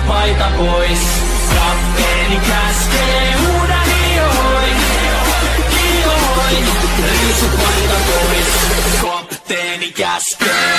paita pois. Kapteeni käskee, huuda hioin, hioin. Ryysypaita pois. Kapteeni käskee.